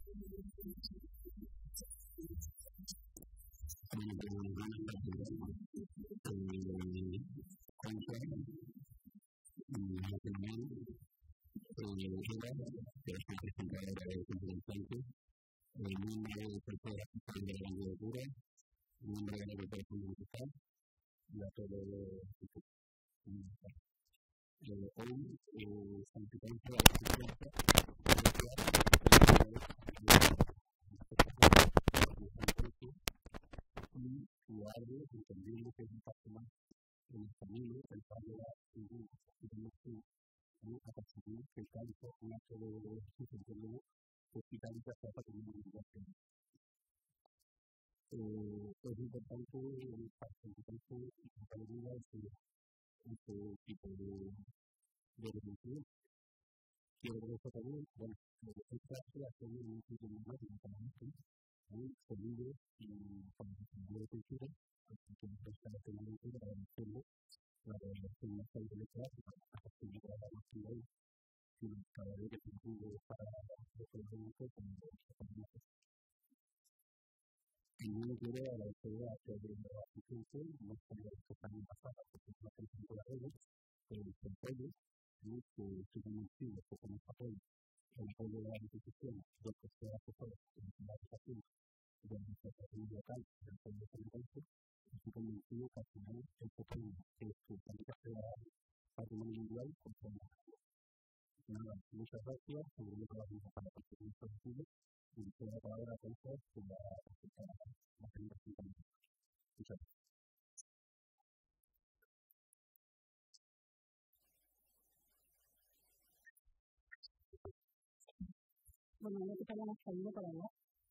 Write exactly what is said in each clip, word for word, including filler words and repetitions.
Bueno, ya que estamos saliendo para hablar,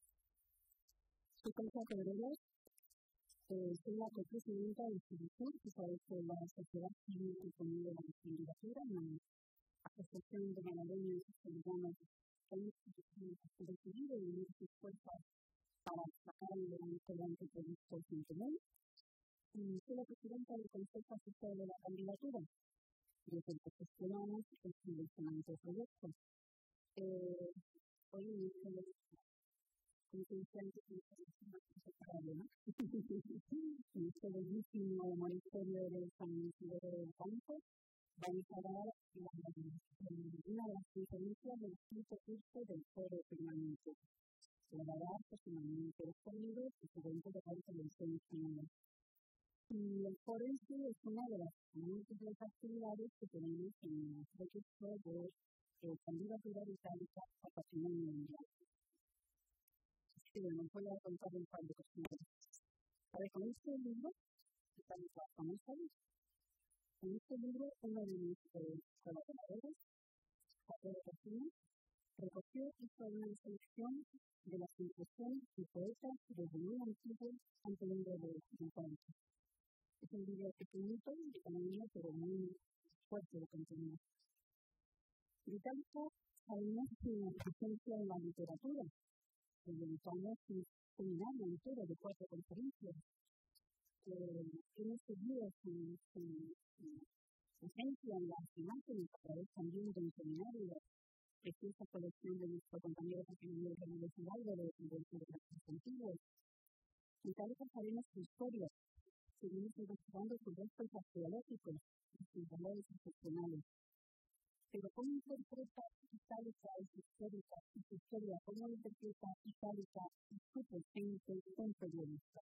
soy Concha Pedreros, eh, soy la copresidenta del CIVISUR, que sabes que la Sociedad Civil y Comunidad de la Candidatura, una asociación de malagueños colombianos que han decidido unir sus fuerzas para sacar adelante el anteproyecto sin común. Y soy la presidenta del Consejo Asesor de la Candidatura, desde el que gestionamos el financiamiento del proyecto. Eh, Hoy me dice como que decía antes que no se separable, ¿no? En este bellísimo monasterio del San Isidoro del Campo vamos a dar una de las conferencias del quinto curso del Foro Permanente. Se va a dar aproximadamente dos sonidos y su evento de la televisión española. Y el foro en sí es una de las múltiples actividades que tenemos en el proyecto de eh, candidatura británica a patrimonio mundial. Y bueno, voy a contar un par de cositas. A ver, con este libro, que estamos trabajando hoy, con este libro uno de mis eh, colaboradores, Javier García, recogió y hizo una selección de las impresiones y poetas desde muy antiguo ante el libro de Británica. Es un libro pequeñito, de tamaño, pero muy fuerte de contenido. Británica además tiene una presencia en la literatura. Dedicamos un seminario entero de cuatro conferencias. Eh, hemos seguido su, su, su presencia en las imágenes a través también de un seminario de preciosa colección de nuestro compañero de la Universidad de los Recursos Antiguos. En Británica sabemos su historia. Seguimos investigando sus restos arqueológicos y sus valores excepcionales. Pero ¿cómo interpreta Itálica y su histórica y su historia? ¿Cómo interpreta Itálica y su presente un periodista?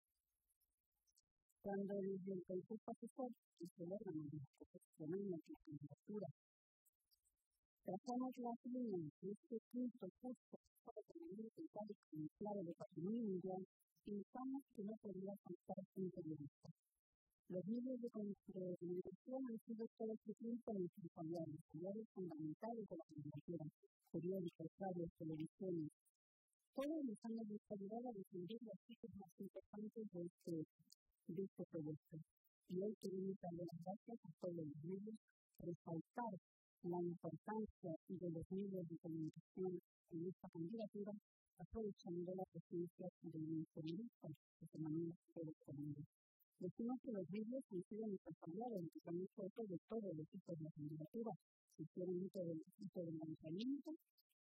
Cuando desde el Consejo Asesor y su órgano de la profesional de la candidatura trazamos las líneas de este quinto curso para permanente Itálica en clave de patrimonio mundial, pensamos que no podría faltar un periodista. Los medios de comunicación han sido todo este tiempo nuestros aliados, aliados fundamentales de la candidatura, periódicos, radios, televisiones. Todos nos han ayudado a defender los sitios más importantes de este, de este proyecto. Y hoy queremos darle las gracias a todos los medios, resaltar la importancia de los medios de comunicación en esta candidatura, aprovechando la presencia del ministerio, José Manuel Pérez Fernández. Decimos que los medios han sido nuestros aliados, que son un foco de todos los tipos de la candidatura. Se hicieron mucho del tipo de lanzamiento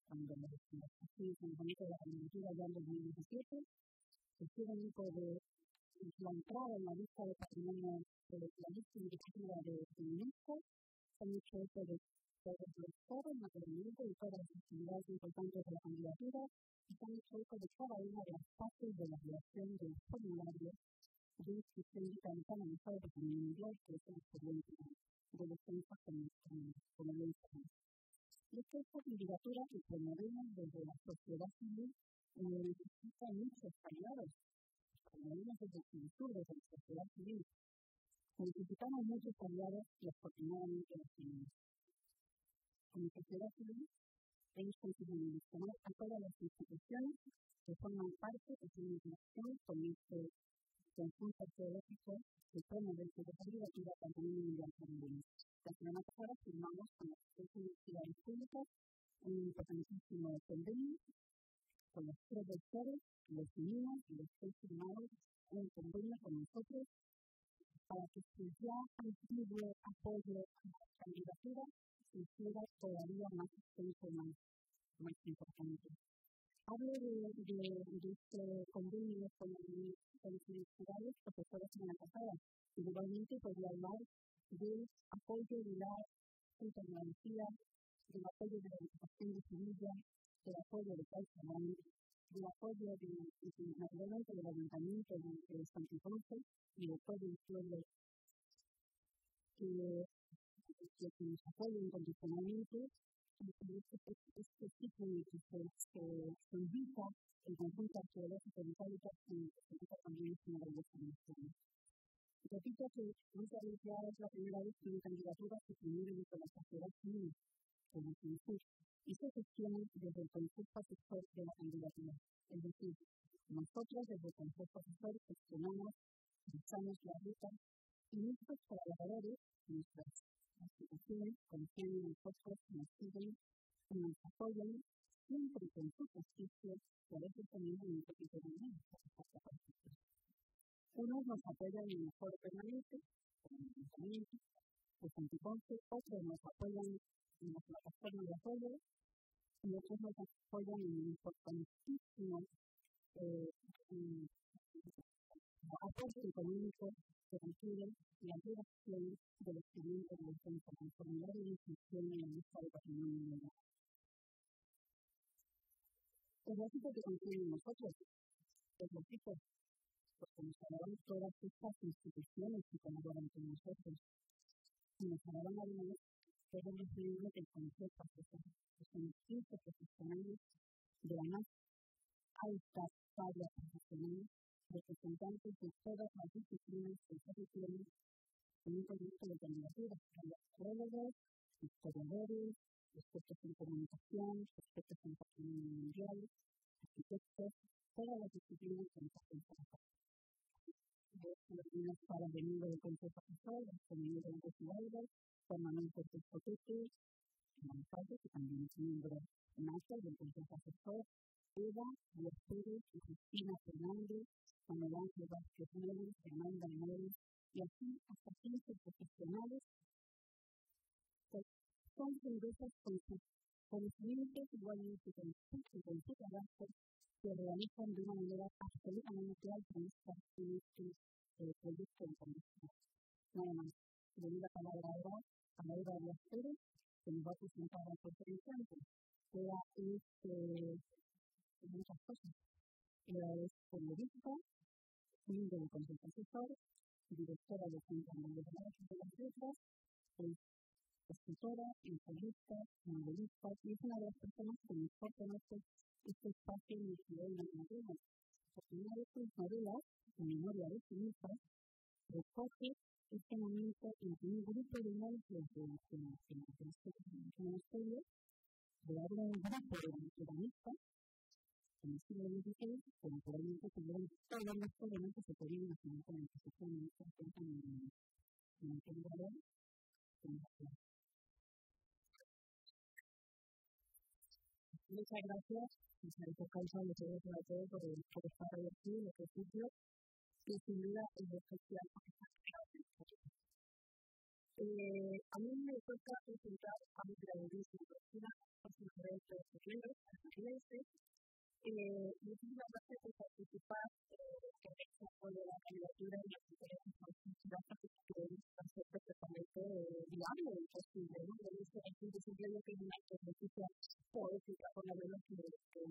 cuando así se nos bonito de la candidatura ya en dos mil diecisiete, se hicieron un poco de la entrada en la lista de patrimonio de la lista indicativa de UNESCO, se han hecho esto de todos los foros, naturalmente, y todas las actividades importantes de la candidatura, y se han hecho esto de cada una de las fases de la creación de los formularios de inscripción digital en el Estado de Patrimonio Mundial, que es la experiencia de los censos como lo informan. Y es que esta candidatura que promovemos desde la sociedad civil necesita muchos aliados, promovemos desde el sur, desde la sociedad civil. Necesitamos muchos aliados y afortunadamente los tenemos. Como sociedad civil, hemos conseguido gestionar a todas las instituciones que forman parte de una interacción con este conjunto arqueológico que promueve la candidatura al Patrimonio Mundial Mundial. La semana pasada firmamos con las tres universidades públicas un importantísimo convenio con los tres doctores, los niños y los tres firmados un convenio con nosotros para que su ya antiguo apoyo a la candidatura se hiciera todavía más extenso, más, más importante. Hablo de, de, de este convenio con los universidades porque fue la semana pasada. Igualmente podría hablar del apoyo de la tecnología, del apoyo de la educación de Sevilla, del apoyo de CaixaBank, del apoyo de, de, naturalmente del Ayuntamiento de, de San Ponce y de todo el pueblo que, que, que nos apoya incondicionalmente. Este, este, este tipo de que se, se, se invita el conjunto arqueológico de Itálica y se invita también a una revolución nacional. Repito que muchas veces es la primera vez que una candidatura se promueve desde la sociedad civil, como se dice, y se gestiona desde el Consejo Asesor de la candidatura. Es decir, nosotros desde el Consejo Asesor gestionamos, realizamos la ruta y nuestros colaboradores, nuestras instituciones, confían en nosotros, nos siguen y nos apoyan siempre con su justicia, por eso tenemos un poquito de miedo. Unos nos apoyan en el foro permanente, como el Ayuntamiento, de San Ponce, otros nos apoyan en la plataforma de apoyo y otros nos apoyan en un importantísimo eh, aporte económico que requiere la redacción de los clientes de los centros de formulario de inscripción en la lista de patrimonio mundial. Es lógico que confíen en nosotros, es lógico, porque nos hablarán todas estas instituciones que colaboran con nosotros. Y nos hablarán además que es decidido que el Consejo Asesor, que son quince profesionales de la más alta talla profesional, representantes de todas las disciplinas que se requieren en un proyecto de candidatura, astrólogos, historiadores, expertos en comunicación, expertos en patrimonio mundial, arquitectos, todas las disciplinas que nos hacen trabajar. Algunas para el miembro del Consejo Asesor, el miembro de Ciudadanos, Juan Manuel Cortés Potete, Manfalde, que también es miembro nato del Consejo Asesor, Eva, Díaz Pérez y Cristina Fernández, Manuel Ángel Vázquez Mérez, Fernanda Mérez, y así hasta quince profesionales que son generosas con sus conocimientos, igualmente con su carácter, que realizan de una manera absolutamente altruista en este eh, proyecto de condición. Nada más, le doy la palabra ahora a Eva Díaz Pérez, que nos va a presentar a nuestro instante. Eva es eh, muchas cosas. Eva es periodista, miembro del Consejo Asesor, directora del Centro Mundial de las Letras, es escritora, ensayista, novelista, y es una de las personas que mejor conoce este espacio en el que hoy nos movemos. Porque una de sus novelas, en memoria de su hija, recoge este momento en que un grupo de monjes de la monasterio crearon un grupo de veganistas en el siglo dieciséis, que naturalmente tuvieron todos los problemas que se podían imaginar con el que se fue en esta cuenta en el periódico de la ciudad. Muchas gracias, Isabel Causa, lo que sobre todo por, por estar hoy aquí en este sitio, que sin duda es de especial para esta actividad. Eh, a mí me toca presentar a mi periodismo, una persona diferentes géneros, canadienses, eh, muchísimas gracias por participar eh, en esta de la candidatura y las diferentes consultas que creen ser perfectamente eh, viable y posible, ¿no? En ese sentido, siempre yo tengo una estrategia poética, por lo menos que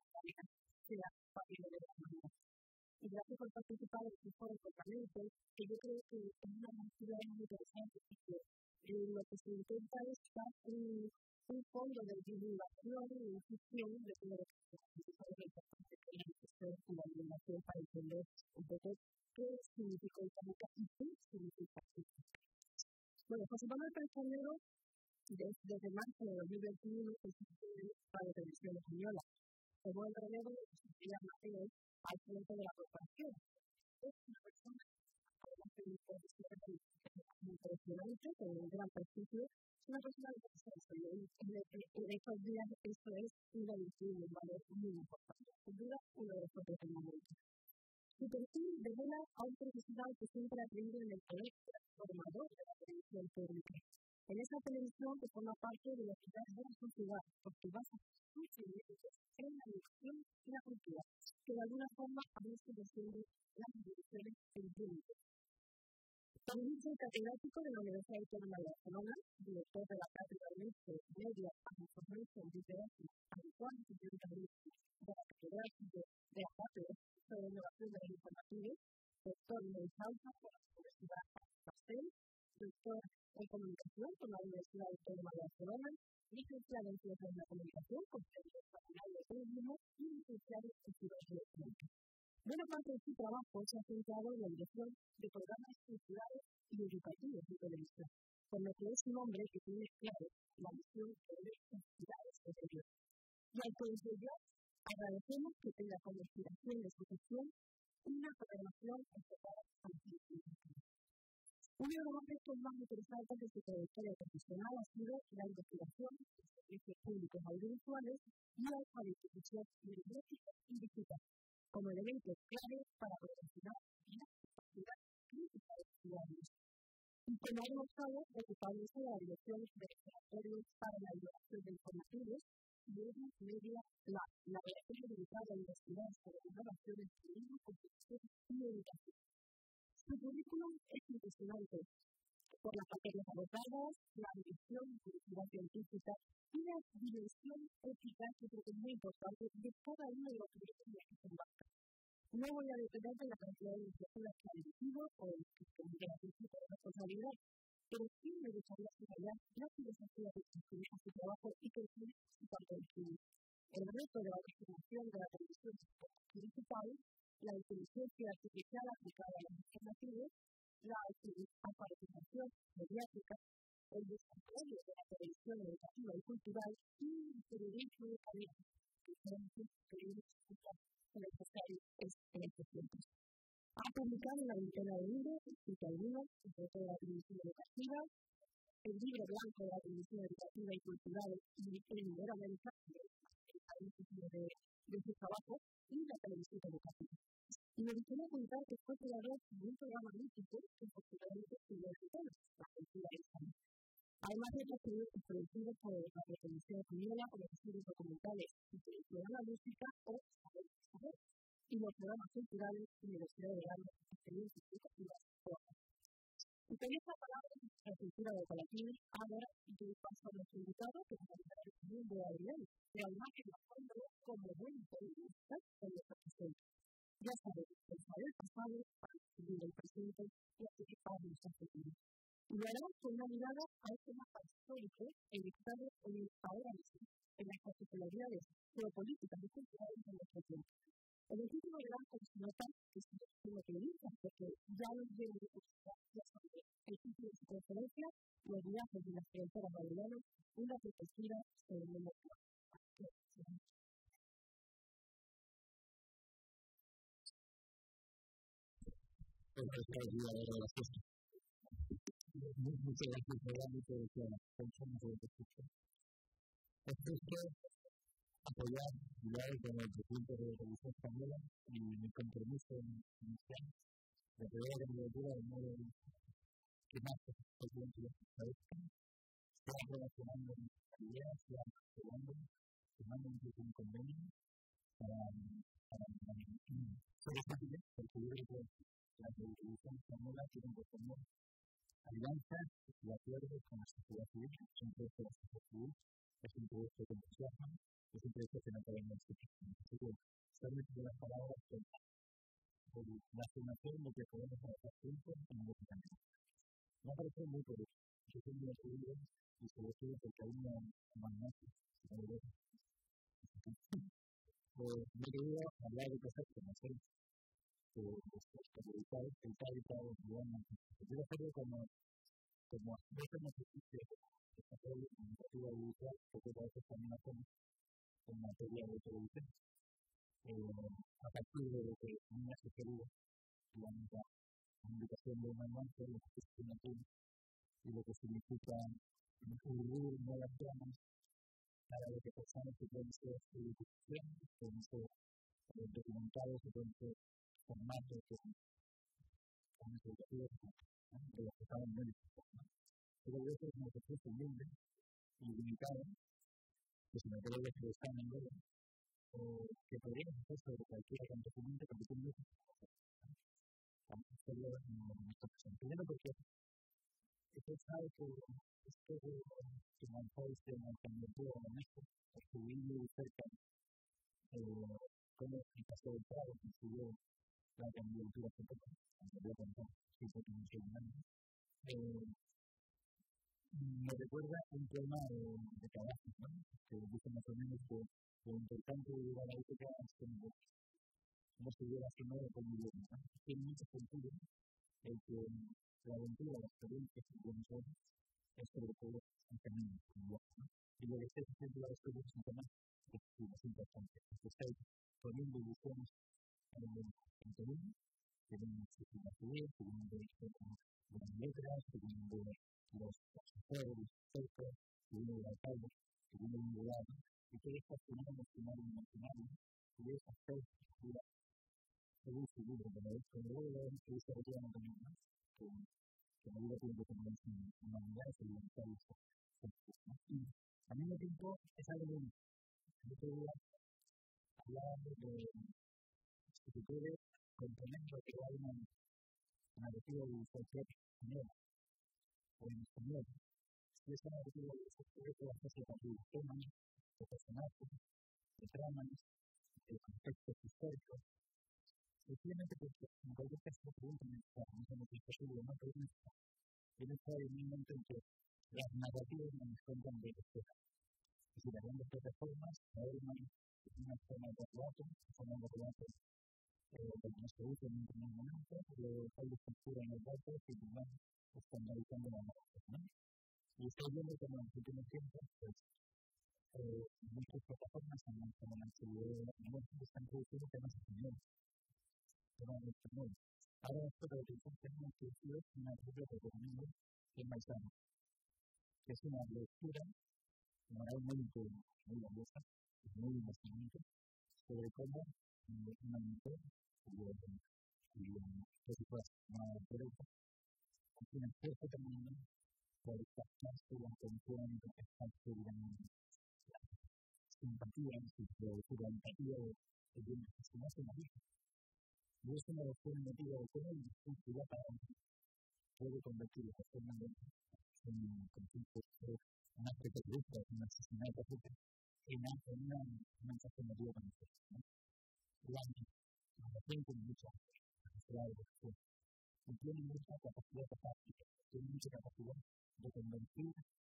sea fácil de la manera. Y gracias por participar en este foro totalmente, que yo creo que es una actividad muy interesante, porque eh, lo que se intenta es dar un, un fondo de divulgación y difusión de todo lo que se hace. Es algo importante que hay que hacer con la divulgación para entender un poco qué significa Itálica y qué significa Itálica. Bueno, José Manuel Pérez desde, desde marzo de dos mil veintiuno constituye para la televisión española. Tomó el relevo de Sofía Mateo al frente de la corporación. Es una persona con una predisposición impresionante, con un gran prestigio, es una persona de consenso. Y en, en estos días esto es una virtud, un valor muy importante. Sin duda, uno de los propios del momento. Su perfil revela a un profesional que siempre ha creído en el poder transformador de la televisión pública. En esa televisión que forma parte de la ciudad de la sociedad, porque basa sus servicios en la educación y la cultura, que de alguna forma han sido siendo las instituciones del público. También es catedrático de la Universidad Autónoma de Barcelona, director de la cátedra de Media and Information Literacy and Quantitative Analysis de la Catedral de Acapulco sobre innovación de los informativos, doctor en Causa por la Universidad Pastel, doctor en Comunicación por la Universidad Autónoma de Barcelona, licenciado en Ciencias de la Comunicación con Centro Nacional de Turismo y licenciado en Filosofía Electrónica. Buena parte de su trabajo se ha centrado en la dirección de programas culturales y educativos de televisión, por lo que es un hombre que tiene claro la misión de las actividades de Dios. Y al concluir, agradecemos que tenga como inspiración de su gestión una programación enfocada a la ciencia. Uno de los aspectos más interesantes de su trayectoria profesional ha sido la investigación de servicios públicos audiovisuales y la alfabetización lingüística y digital, como elementos claves para proporcionar la capacidad crítica de los ciudadanos. Y como ha demostrado, ocupándose de la dirección de laboratorios para la elaboración de informativos, Media Media Lab, laboratorio dedicado a investigar sobre innovaciones en turismo, construcción y educación. Su currículum es impresionante por las materias abordadas, la dirección y publicidad científica y la dimensión ética, que creo que es muy importante, de cada uno de los proyectos en los que se embarca. No voy a detener de la cantidad de iniciativas que ha dirigido o que tendría algún tipo de responsabilidad, pero sí me gustaría señalar la filosofía de su trabajo y que tiene su parte de estudio. El reto de la transformación de la televisión digital, la inteligencia artificial aplicada a los informativos, la alfabetización mediática, el desarrollo de la televisión educativa y cultural y el periodismo de calidad, que son los periodistas necesarios en estos tiempos. Ha publicado una veintena de libros, escrito algunos, sobre todo la televisión educativa, el libro blanco de la televisión educativa y cultural y el Iberoamérica, el país de, de su trabajo, y la televisión educativa. Y me gustaría contar que fue creador de un programa mítico que posteriormente estudió en la cultura hispana. Además de otros proyectos producidos por la televisión española, como las series documentales y televisión analítica o Saber Saber, y los programas culturales y Universidad de Arte y experiencias educativas formas. Y con esta palabra de la cultura de Palatín, ahora doy paso a nuestro invitado, que nos hablará del mundo de Adrián, pero además que nos habla como buen periodista en nuestra presente. Ya saben, pensar el pasado para descubrir el presente y anticipar nuestro futuro. Y lo hará con una mirada a este mapa histórico editado en el ahora mismo, en las particularidades geopolíticas y culturales de nuestro tiempo. El título de la se nota que es una periodista, porque ya nos dieron de curiosidad sobre el título de su conferencia, Los viajes de las fronteras babilónicas, una perspectiva sobre el mundo actual. Muchas gracias por la invitación. Pensamos en el escuchar. Es justo apoyar y con el presidente de la Televisión Española y mi compromiso inicial de apoyar la candidatura de modo que más el presidente de la Televisión sea relacionando ideas, sea relacionando firmando un convenio para ser fácil, porque yo creo que la Revolución Española tiene que tener alianzas y acuerdos con la sociedad civil, es un proyecto de la sociedad civil, es un proyecto de entusiasmo, es un proyecto que no podemos discutir. Así que, solo de las palabras que la afirmación de que podemos avanzar juntos en el camino. Me ha parecido muy curioso. Yo soy muy atribuido y sobre todo porque hay una magnacia de la yo quería hablar de cosas como hacer que publicar el capital, digamos, yo hacerlo como como aspecto no existe desarrollo de iniciativa audiovisual, porque a veces también hacemos en materia de televisión, a partir de lo que me ha sugerido, digamos, la comunicación de una mancha, lo que significa y lo que significa distribuir nuevas tramas para lo que pensamos que pueden ser edificaciones, pueden ser documentales, que pueden ser formatos que son educativos, de los que estaban muy difíciles. Pero yo creo que es un ejercicio humilde y limitado, que se me cree que está en el medio, que podríamos hacer sobre cualquier acontecimiento que tiene mucho que hacer. Vamos a hacerlo en esta ocasión. Primero porque usted sabe que esto que Monfort se convirtió en esto, estudié muy cerca cómo el caso del Prado consiguió la candidatura que tengo, aunque voy a contar si fue que me me recuerda un tema de trabajo, ¿no? Que dice más o menos que lo importante de llegar a la época es como no se lleva a no con mi vida, ¿no? Tiene mucho sentido el que la aventura, la experiencia que podemos ver es sobre todo un camino, un viaje, ¿no? Y lo que estáis haciendo la experiencia es un tema que es importante, que estáis poniendo ilusiones en común, que vienen de la ciudad, que vienen de las letras, que vienen de los asesores, los expertos, que vienen del alcalde, que vienen de un lugar, y todo esto final emocional y emocional, y es hacer figura, según su libro, pero es que luego de que se retiran también, ¿no? Que la vida tiene que tener una unidad y libertad y eso. Al mismo tiempo, es algo de yo quería hablar de si se puede componer lo que hay una narrativa de folclore español, o en español. Si esa narrativa de folclore puede hacerse a partir de temas, de personajes, de tramas, de contextos históricos, sencillamente porque en cualquier caso la pregunta no está, no sé si es posible o no, pero no está. Tiene que estar en un momento en que las narrativas no nos cuentan de historia. Es decir, hablando de plataformas, normas, una forma de relato, una forma de relato que nos produce en un primer momento, pero hay estructura en los datos y además estandarizando la narración. Y estoy viendo que en los últimos tiempos, pues, muchas plataformas como la seguridad de la están produciendo temas españoles. Temas españoles. Ahora esto de la tenemos que decir una propia que recomiendo que es Maizano, que es una lectura moralmente muy valiosa, muy investigante, sobre cómo una mujer y por supuesto una derecha tiene cierto camino por captarse la atención y captarse la simpatía, la empatía de quienes se hacen la vida. Y es una lectura emotiva de cómo el discurso ya para puede convertir esa forma de en un conflicto, un acto terrorista, un asesinato, en una mensaje emotivo para nosotros. La narración tiene mucha capacidad de lectura y tiene mucha capacidad de práctica, tiene mucha capacidad de convertir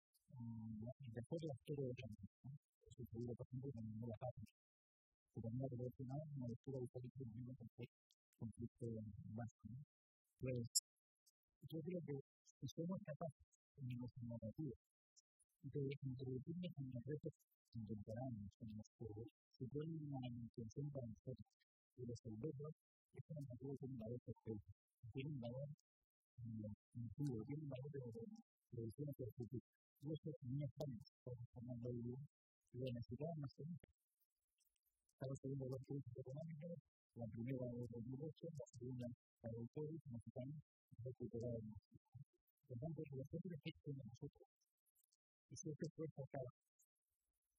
de hacer la historia de cambio. Es un libro, por ejemplo, con la página. Que también ha relacionado una lectura diferente del mismo conflicto vasco. Pues yo creo que si somos capaces en nuestra narrativa de introducirnos en los retos contemporáneos, en los que suponen una intención para nosotros y resolverlos, esta narrativa tiene un valor perfecto, tiene un valor incluso, tiene un valor de producción hacia el futuro. Y eso no estamos transformando hoy día, lo necesitamos más que nunca. Estamos teniendo dos crisis económicas, la primera de dos mil ocho, la segunda para el COVID, necesitamos recuperar el mundo. Por tanto, los propios efectos de nosotros, y si esto fue sacar una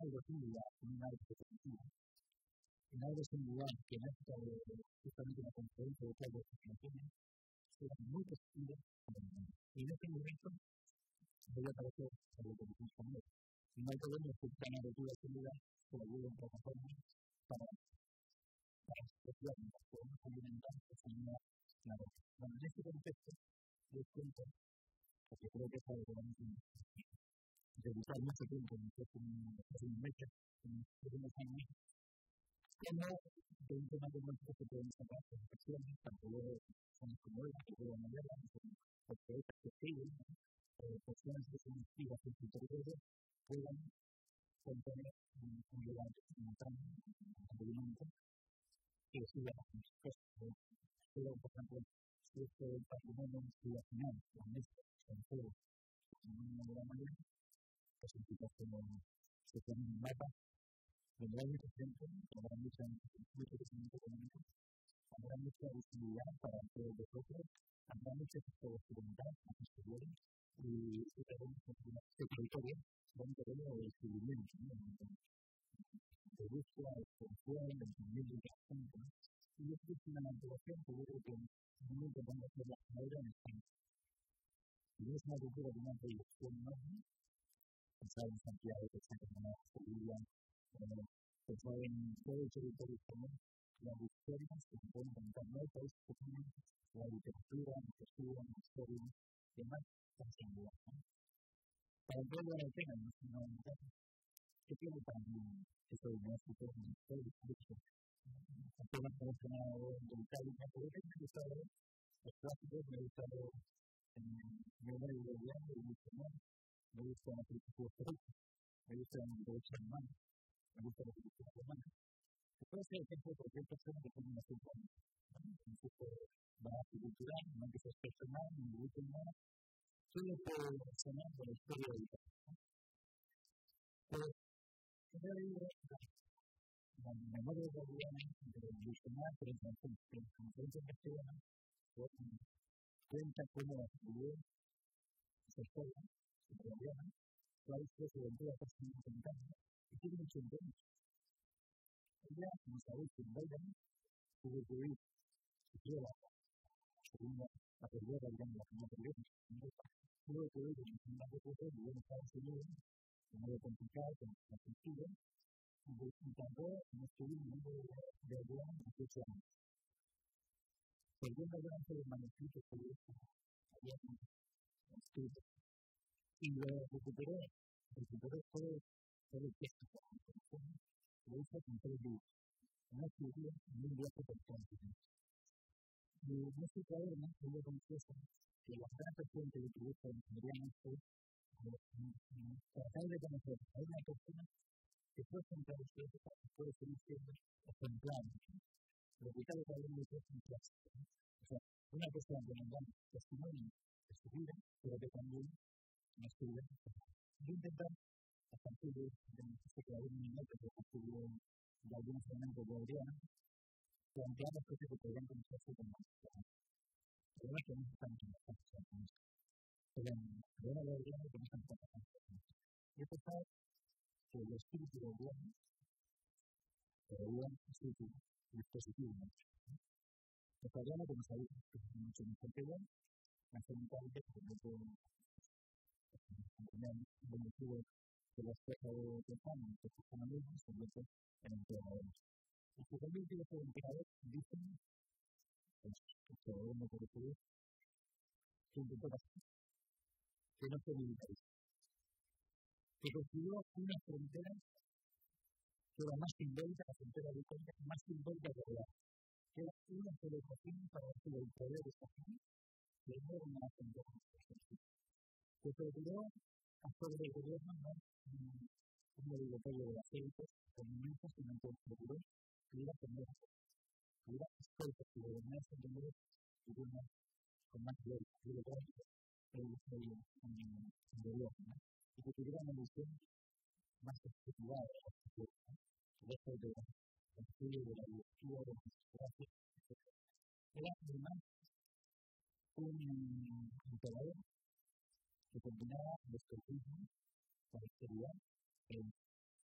algo singular, un algo positivo, un algo singular que en esta justamente la conferencia de todas las naciones era muy positivo. Y en este momento voy a aparecer a lo que nos español. Y no hay problema que esta narrativa singular se la lleve en plataforma para para expresarnos, podemos alimentar esa nueva narrativa. Bueno, en este contexto, les cuento, porque creo que es algo que vamos a dedicar mucho tiempo en estos próximos meses, en los próximos años, cómo de un tema como este se pueden sacar reflexiones, tanto de personas como ella, que puedan leerlas, o poetas que escriben, o personas que son activas en su territorio, puedan contener un lugar simultáneo, un argumento, que siga las cosas. Pero, por ejemplo, este patrimonio nacional, la mesa, el fuego, de una manera, pues implica como se pone un mapa donde hay mucha gente, habrá mucho crecimiento económico, habrá mucha visibilidad para todos nosotros, habrá mucha experimental, exteriores, y este territorio será un terreno de descubrimiento, de búsqueda, de extensión, de entendimiento de la gente. Y esto es una manipulación que yo creo que no intentamos hacer la ahora en España. Y es una cultura de una proyección enorme, pensar en Santiago, pensar en Sevilla, pensar en todo el territorio español, las historias que se pueden contar, no hay países que tienen la literatura, la postura, la historia, y demás, tan singular. Para entrar en el tema, no es ¿qué tiene para mí eso de no escuchar en la historia? Apenas mencionado en Italia, pero me ha gustado los clásicos, me ha gustado el memoria de Gauguin, el Luciano, me gusta la filosofía histórica, me gusta la derecho humano, me gusta la filosofía romana. Después hay ejemplo de cualquier persona que tiene una cultura, un poco barato cultural, no que sea personal, ni derecho humano, solo por mencionar por la historia de Italia. Pero, en realidad, la memoria de Gauguin, de Luciano, por ejemplo, en la conferencia castellana, cuenta cómo escribió esa historia, su problema, cuál fue su aventura personal contando, y tiene mucho interés. Ella, como sabéis, en Bailey, tuvo que ir, si quiere, la segunda, la primera, digamos, la primera periódica, tuvo que ir en una época de en Estados Unidos, de modo complicado, con la cultura, y intentó escribir un libro de Gauguin a dieciocho años. Perdió una gran serie de manuscritos que había escrito. Y lo recuperó, recuperó todo, todo el texto de la información, lo hizo con tres libros. Una escribió en un viaje por Francia. Y en este cuaderno, yo confieso que la gran persona que le utiliza en Mariano fue tratar de conocer a una persona que fue frente a usted, que puede ser siempre ejemplar. Lo que cada uno es un clásico. O sea, una persona que nos da testimonio de su vida, pero que también nos sirve. Yo intentar, a partir de este que hay un minuto que estuvo de algunos momentos de Adriana, plantear las cosas que podrían conocerse con más claridad. El problema es que no estamos en la práctica con esto. Pero en el problema de Adriana es que no estamos en la práctica con esto. Y he pensado que el espíritu de Adriana, pero bien, espíritu dispositivo mucho. El Adriana, como sabéis, es mucho mejor que yo, nacionalmente, porque no puedo tener un motivo de la espeja de Tejano, que es una misma, se convierte en emperadores. Y que también tiene que ser emperador, dicen, pues, que no puede ser, que intentó pasar, que no fue militarista, que construyó una frontera que era más simbólica, la frontera de Italia, más simbólica que real, que era una celebración para el poder de esta gente, que no era una frontera más perfecta, que procuró hacer del gobierno no un obligatorio de aceites, alimentos, sino que procuró que hubiera comercio, que hubiera escoltas, que gobernase en donde hubiera con más gloria, que hubiera el gobierno, y que tuviera una visión más estructurada de la sociedad, el resto de la estudio de la biología, de la historiografía, etcétera. Era además un emperador que combinaba el expertismo, la austeridad, el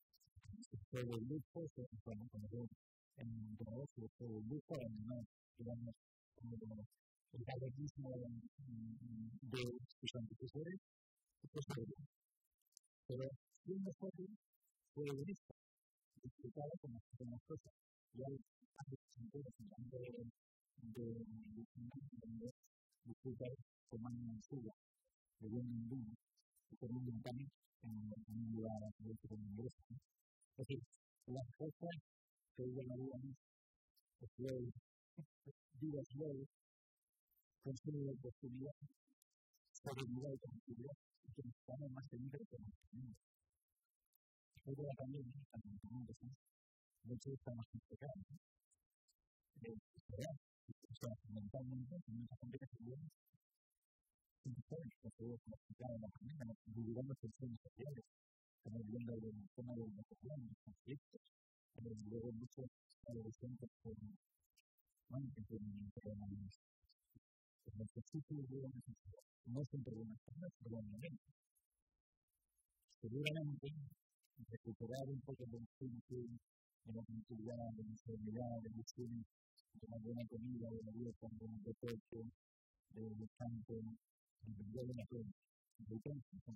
fue de lujo, se conoció en el negocio, fue de lujo, además, digamos, como el galletismo de sus antecesores, pues pero siendo joven, fue egoísta, disfrutaba como las cosas, y hay varios sentidos en de disfrutar tomando una suya, bebiendo un vino, y comiendo un pan en un lugar de ingreso. Es decir, las cosas que ella la vida es slow, vida slow, consumo de oportunidad, seguridad y tranquilidad, y que necesitamos más tenido que mantenimiento. Después de la pandemia, el mantenimiento, de hecho, está más complicado. Es real. O sea, mentalmente, hay mucha gente que se viene sin saber que se ve complicado en la pandemia, viviendo tensiones sociales, como viviendo el tema de la educación, los conflictos, luego muchos adolescentes con bueno, que tienen problemas específicos, no siempre buenas cosas, pero buenamente. Seguramente, recuperar un poco del espíritu, de la tranquilidad, de la serenidad, de la higiene, de la buena comida, de la dieta, de un deporte, de descanso, de la buena cosa, de todo eso.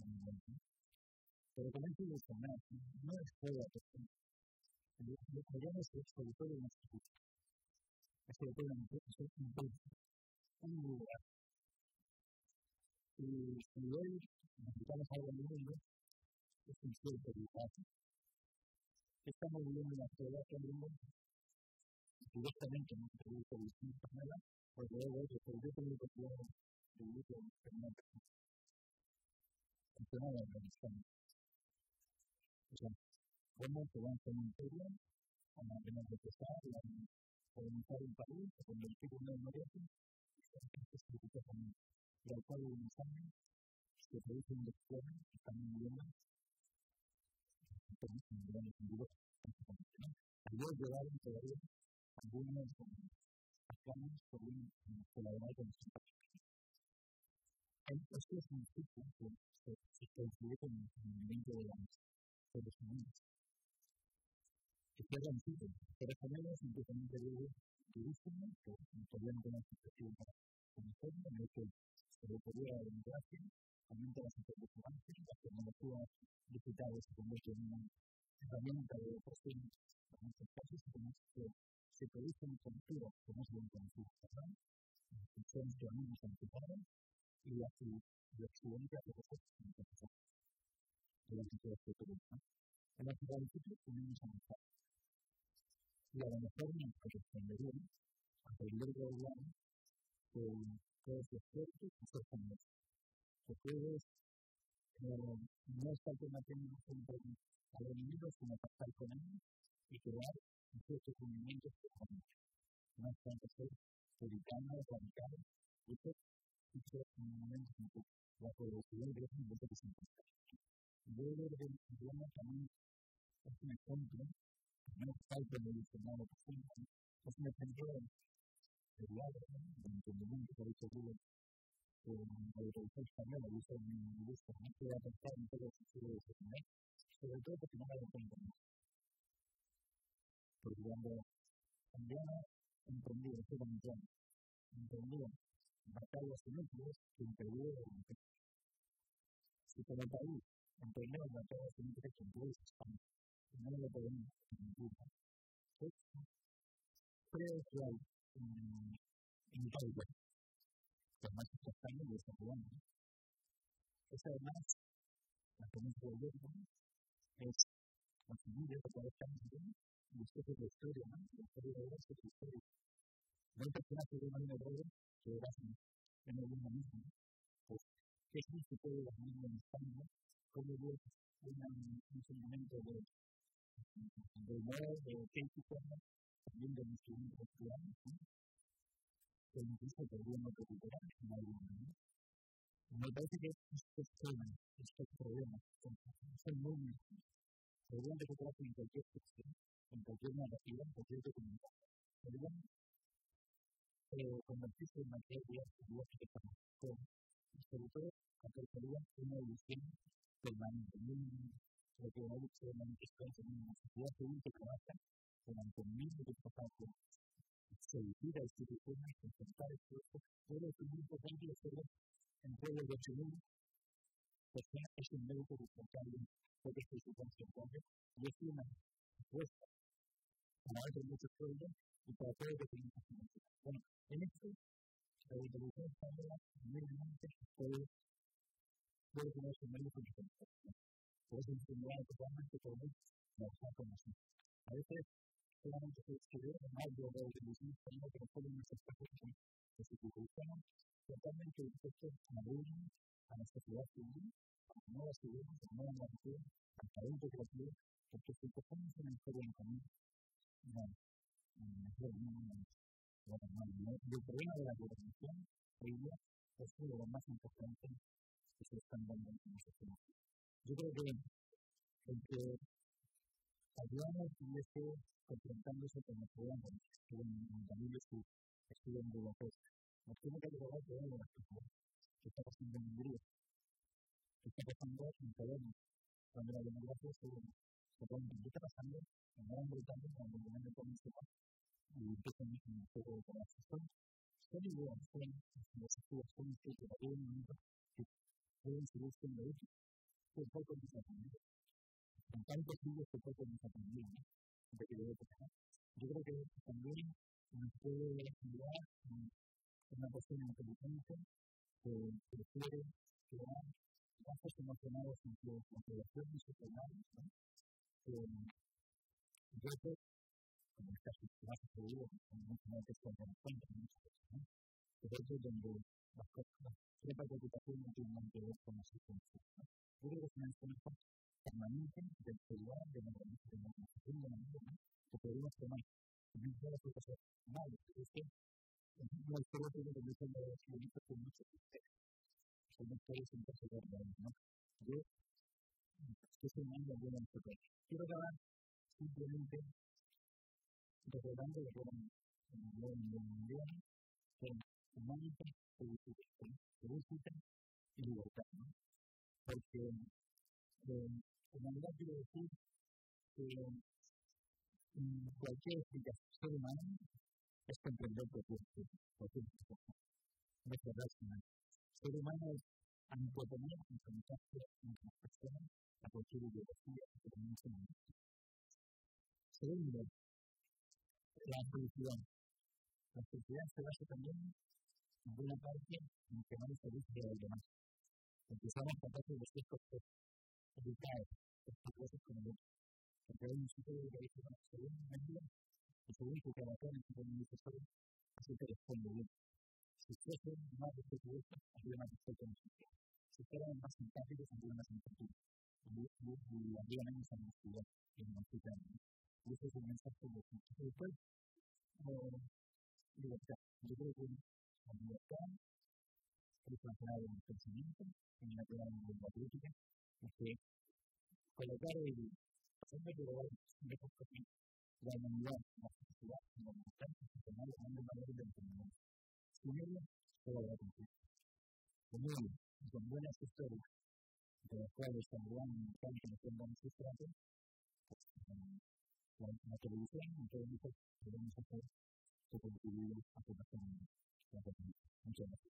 Pero también tiene que sonar, no es toda la persona. Lo que hagamos es sobre todo en la institución. Es sobre todo en la institución. Un lugar. Y si hoy necesitamos algo en el mundo, es un cierto lugar. Estamos viviendo en la ciudad del mundo, directamente en un producto de distintas maneras, porque luego es el producto de distintas maneras, el producto de distintas maneras. Funciona la organización. O sea, cómo se va a hacer un imperio, a mantener de pesar, a organizar un país, a convertir en un negocio, es producto también. Y al cabo de unos años, se produce un desplome que estamos viviendo, entonces, en gran sentido, ayuda a llevar en todavía algunos planes por colaborar con los impactos. Esto es un ciclo que se coincide con el movimiento de los seres humanos. Que cierra un ciclo. Seres humanos empiezan un periodo durísimo, que todavía no tienen expectativa para conocerlo, en el que se recorría la democracia, aumenta las interpretaciones, las tecnologías digitales se convierten en una herramienta de presión en muchos casos, y como se, se produce una cultura que no se ven conocidas, ¿verdad? Funciones que a mí nos anticiparon y la accidencia de los otros que nos anticiparon. De la sociedad que tenemos. En la ciudad de sitio tenemos a avanzar. Y a la forma en que responderían a pedir de hablar de todos los cuerpos y sus familias. Que puedes no estar con la técnica siempre al enemigo, sino pasar con ellos y crear ciertos movimientos que son no tanto ser dedicados, radicales, y que estos movimientos como la progresividad de los niveles de simplificación. Luego del idioma también es un ejemplo, no es falta de diseñado posible, es un ejemplo de lado, de entendimiento, por eso digo, que la educación española, y eso me gusta, no se va a pensar en todo lo que se debe determinar, sobre todo porque no me lo cuento más. Porque cuando Indiana emprendió, esto con Indiana, emprendió batallas inútiles que impedieron el imperio. Si como país emprendemos batallas inútiles que impedieron España, no lo podemos permitir. Creo que hay en Italia, que además está España y está jugando. Es además la península de Ibérica, es la familia que puede estar en y usted es la historia, ¿no? La historia de Ibérica es la historia. No hay personaje de una de que era en el mundo mismo. Pues, ¿qué significa de la familia en España? ¿Cómo hubo un sentimiento de humor, de crítica, también de instrumentos actuales, ¿no? Que incluso podríamos recuperar en algún momento. Me parece que estos temas, estos problemas, son muy mismos. Podrían recuperarse en cualquier sección, en cualquier narrativa, en cualquier documentación. Podrían eh, convertirse en materia ideológica para todos. Y sobre todo, aportarían una evolución permanente, muy lo que hay que manifestar en una sociedad civil que trabaja con mantenimiento de esta parte, seducir a instituciones, enfrentar esfuerzos, todo es muy importante hacerlo en pueblos de Chile, personas que son médicos responsable de esta institución, y es una apuesta para hacer muchos pueblos y para todo lo que tenemos que hacer. Bueno, en esto, la Revolución Española, primeramente, puede tener su medio de comunicación. Por eso, en general, totalmente podemos trabajar con nosotros. A veces, solamente se escribe en algo de la Revolución Española que no pueden aceptar que se publican totalmente dispuestos a abrir a la sociedad civil, a la nueva civil, a la nueva nación, al talento creativo, porque si empezamos una historia en común, no, no, no, no, el problema de la gobernación hoy día es uno de los más importantes que se están dando en nuestra sociedad. Yo creo que el que ayudamos y esté confrontándose con los problemas que en Camilo estuvo en Budapest, nos tiene que ayudar a todas las personas que está pasando en Hungría, que está pasando en Polonia, cuando la democracia se pone, ¿qué está pasando en Gran Bretaña cuando el gobierno comienza y empiezan a hacer la gestión? Son ideas, son las estudios, son estudios que también que pueden seguir siendo útiles, que poco nos aprendido. En tantos libros que poco nos aprendido, ¿no? De que debe pasar. Yo creo que también nos puede ayudar una persona inteligente que prefiere crear casos emocionados entre las relaciones sociales, ¿no? Yo creo como el caso que más se vive, en muchas veces con relación con muchas personas, pero es donde las cosas, ciertas preocupaciones no tienen que ver con las circunstancias. Yo creo que es una enseñanza permanente de seguridad, de la organización de la vida, que podemos tomar. También puede ser mal, es que la historia tiene que ver con los delitos con muchos criterios. Son historias imposibles, ¿no? Yo estoy señalando alguna de estas. Quiero acabar simplemente recordando que fueron en el mundo mundial, con humanidad, política y libertad, ¿no? Porque eh, humanidad quiere decir que eh, cualquier explicación ser humano es comprender cualquier cosa, no es racional. Ser humano es anteponer en contacto entre las personas a cualquier ideología que comience en el mundo. Segundo, la felicidad. La felicidad se basa también en buena parte en que no es feliz de los demás. Empezamos a tratar de estos evitar estas cosas como yo. Porque hay un sitio de que dice, según mi vida, y según tu trabajar en tu comunicación, así te responde bien. Si fuese más respetuoso, habría más respeto en su vida. Si fueran más simpáticos, habría más empatía. Y habría menos amistad en la sociedad. Y ese es el mensaje de los y después, eh, libertad. Yo creo que la libertad es relacionada con el pensamiento, es relacionada con la política, es que colocar el pasando por el lejos de la humanidad, la sociedad, la libertad institucional, es un valor del entendimiento. Sin ello, todo va a cumplir. Con ello, y con buenas historias, de las cuales también que nos tengan sus tratos, la, la televisión, en todo el podemos hacer que contribuye a que pasen la comunidad. Muchas gracias.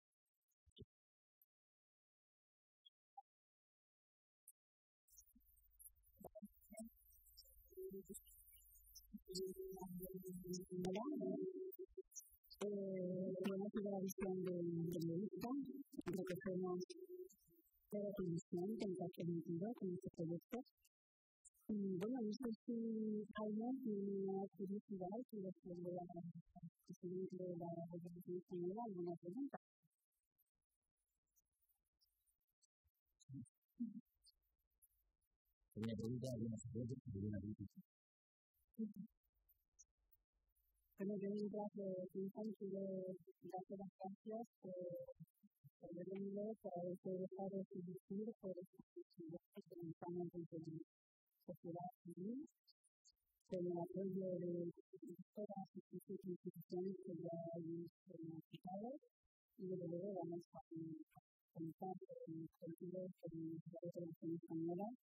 Bueno, tuve la visión del periodista, lo que fuimos de la televisión que nos ha permitido con este proyecto. Y bueno, no sé si alguien tiene una curiosidad que después de la presidente de la Revolución Española alguna pregunta. ¿Alguna pregunta? ¿Alguna pregunta? ¿Alguna pregunta? Bueno, yo mientras piensan quiero darte las gracias por haber venido, por haberte dejado dirigir por estas actividades que comenzamos desde la sociedad civil, con el apoyo de todas las instituciones que ya hay citado, y desde luego vamos a contar contigo con la Revolución Española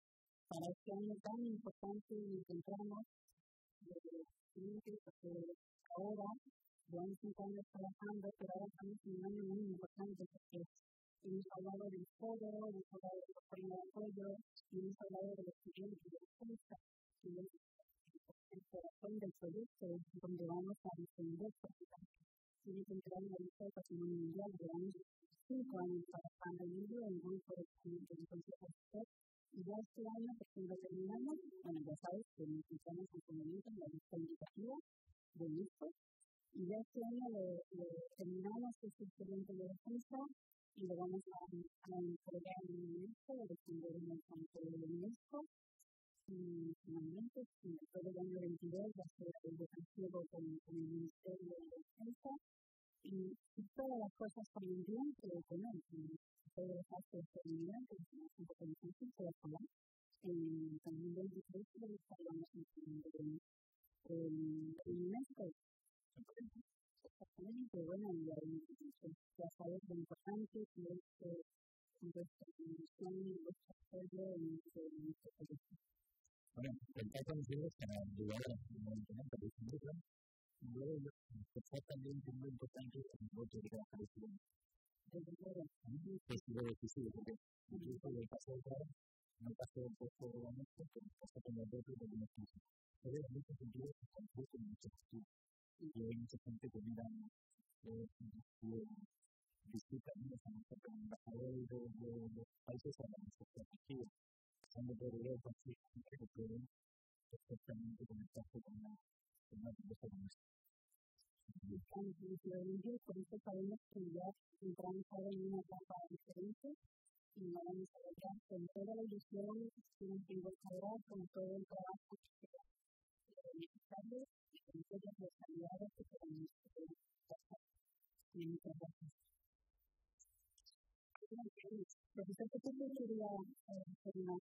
para este año tan importante encontrarnos de clientes, porque ahora llevamos cinco años trabajando, pero ahora estamos en un año muy importante porque hemos hablado del foro, hemos hablado de la forma de apoyo y hemos hablado de los clientes de defensa, que es el corazón del proyecto donde vamos a defender, porque tiene que entrar en la lista de patrimonio mundial. Llevamos cinco años trabajando en ello en un foro del Consejo de Estado. Y ya este año, por ejemplo, terminamos, bueno, ya sabes que nos encontramos en este momento en la lista indicativa de UNESCO, y ya este año lo, lo terminamos este expediente de defensa y lo vamos a, a entregar en UNESCO, lo defenderemos ante el UNESCO, y finalmente, en todo el año veintidós, va a ser el defensivo con, con el Ministerio de Defensa, y, y todas las cosas salen bien, pero con él, todos los actos terminan, que es un poco difícil, pero ojalá. En dos mil veintitrés estaríamos en el UNESCO. Exactamente, bueno, y ahí ya sabes lo importante que es nuestra comunicación y nuestro apoyo en este proyecto. Bueno, el caso de ustedes para ayudar a la movimiento de este grupo, luego fue también muy importante el voto de la Palestina. Desde luego. Pues lo decisivo, porque incluso el paso de ahora no pasó por todo el año, porque pasó con el voto de la Palestina. Pero en muchos sentidos se conjuga en muchas actitudes. Y hay mucha gente que mira, disfruta mucho con embajadores de los países a la perspectiva. Estando por Europa, sí, que pueden perfectamente conectarse con una propuesta como esta. Por eso sabemos que ya entramos ahora en una etapa diferente y no vamos a lograr con toda la ilusión que nos involucrará con todo el trabajo que es necesario y con todos los aliados que queremos pasar. Y muchas gracias. Profesor, ¿qué te quería terminar?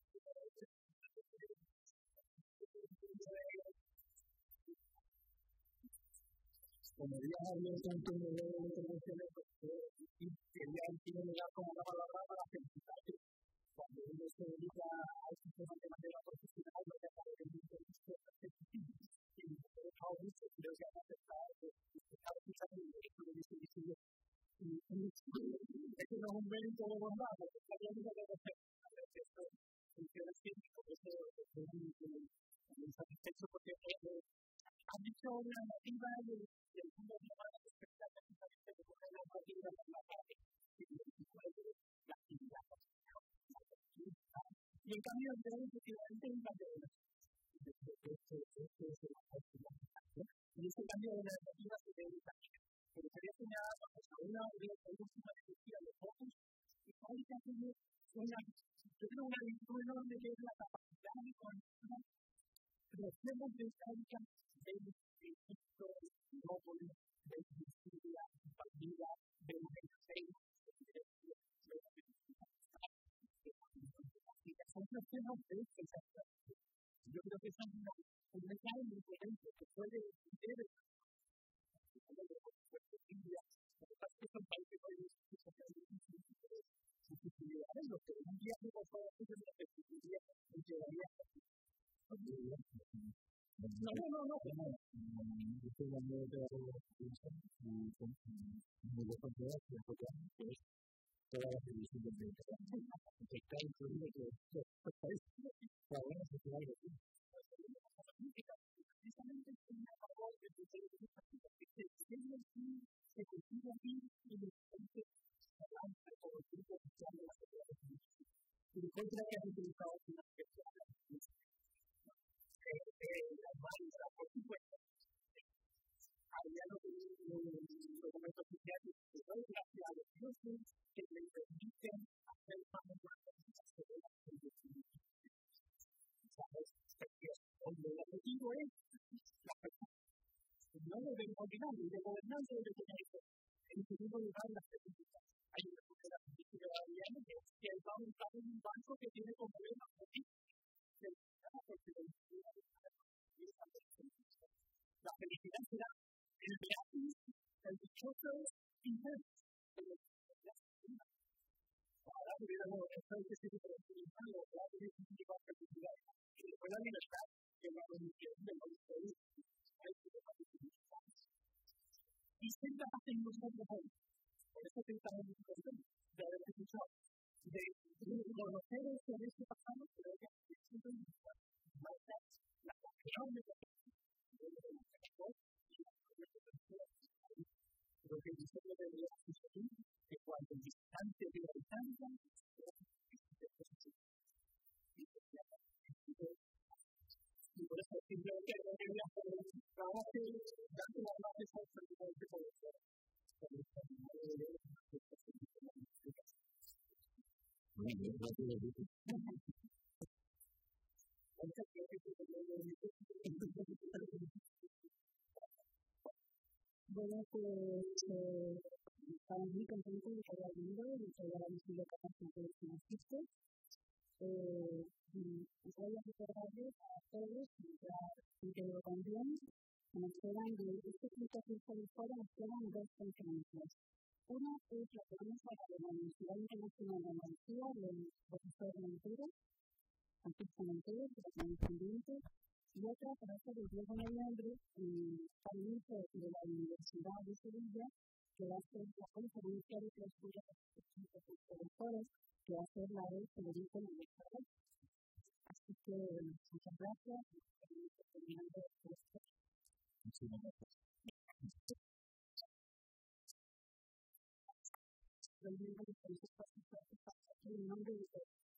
Como ya había tanto de intervenciones, quería llegar como una palabra para felicitarte. Cuando uno se dedica a este tema de manera profesional, lo que acaba de decir es que y me he dejado mucho, creo que han aceptado que estaba escuchando el directo de mi servicio. Y eso no es un mérito de bondad, porque está bien que lo respecto. Esto funciona así, porque eso es muy satisfecho, porque han dicho una narrativa del mundo global especialmente de coger la narrativa de la parte y la actividad. Y en cambio, tenemos efectivamente un cambio de y ese cambio de narrativa se debe también. Me gustaría señalar una última discusión de focus y ahorita tiene una, yo creo una virtud enorme que es la capacidad de conectar los temas de histórica del Egipto, Nópolis, de Sicilia, Palmira, de Venezuela, son los temas de este sector. Yo creo que son un mensaje muy potente que puede entender India, que son países que son posibilidades, lo que un día no pasó a hacer una perspectiva en teoría. No, no, no, no. Yo estoy hablando de la televisión y me lo considero que es toda la televisión del mundo. Que está incluido que estos países, para una sociedad de aquí. Precisamente es una labor que se extiende aquí, se cultiva aquí y de repente se lanza como el grupo oficial de la sociedad de aquí. Y de contra que han utilizado una especie de las malas, por supuesto. Había los documentos oficiales que son gracias a los dioses que le permiten hacer más o menos sobre la condición. ¿Sabes? Donde el objetivo es la persona. No lo de gobernante, y de gobernante debe tener eso. En segundo lugar, las políticas. Hay una cosa que la Adriana que es que va a montar un banco que tiene como lema la felicidad será el gratis, el dichoso inmenso. Ahora tuviéramos esta específica de utilizar o la específica de utilizar. Y después la libertad, que es la condición de los países, hay que participar. Y siempre hacen nosotros hoy. Por eso pensamos en esto, de haber escuchado, de conocer el servicio pasado, pero que siempre nos marca la opción de la lo que nosotros deberíamos suceder que cuando el distante de la distancia y por eso simplemente no quería hacer un trabajo dando las bases al servicio de poder ser bueno, pues eh, estamos muy contentos de que haya venido y que hayamos sido capaces de conocerte. Eh, os voy a recordarles a todos, y que lo también, que nos quedan de este punto de vista del foro, nos quedan dos conferencias. Una es la que vamos a dar de la Universidad Internacional de Andalucía del profesor Montero, Francisco Montero, que es muy pendiente, y otra para ser el diez de noviembre en el de la Universidad de Sevilla, que va a ser la conferencia de clausura de los profesores, que va a ser la de Federico Montero. Así que muchas gracias por terminando esto. Muchísimas gracias. El nombre de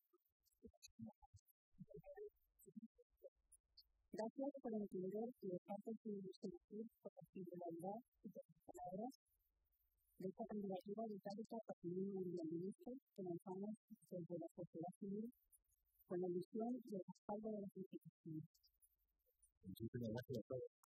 gracias por entender y dejar de su ilustración por la singularidad y por sus palabras de esta candidatura de Cáritas Patrimonio Ambientalista que lanzamos desde la sociedad civil con la ilusión y el respaldo de las instituciones. Muchísimas gracias a todos.